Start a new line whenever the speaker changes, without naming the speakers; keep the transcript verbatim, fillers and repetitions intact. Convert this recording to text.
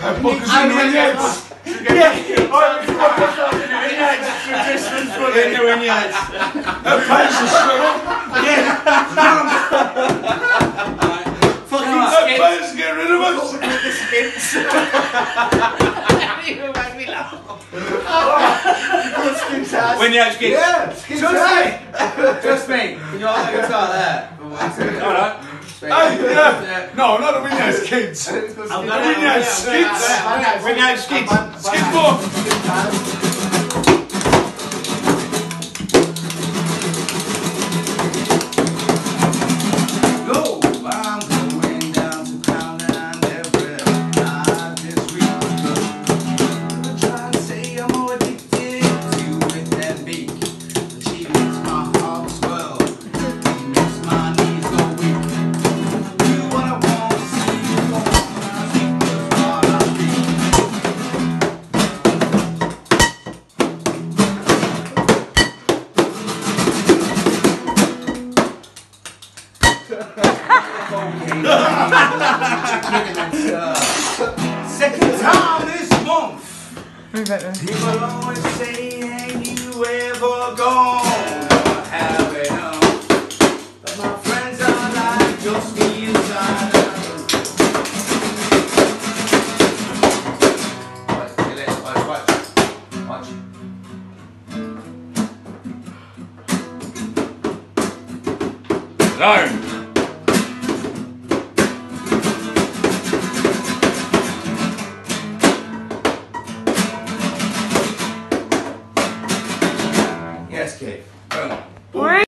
Focus in the vineyards.
Yeah. In the vineyards.
A place is struggle.
Yeah. Fucking
That place, get rid of us.
the skits. You make me laugh. Vineyards skits.
Yeah, skits.
Trust me. Trust me. Can you hold the guitar there? Alright.
Hey, yeah. No, not the vineyards kids.
I've
The
got it.
vineyards skids.
Vineyards skits.
Skid more. Second time this month. People always say, ain't you ever gonna have it on? But my friends are like just the inside. Watch, watch, watch. Down.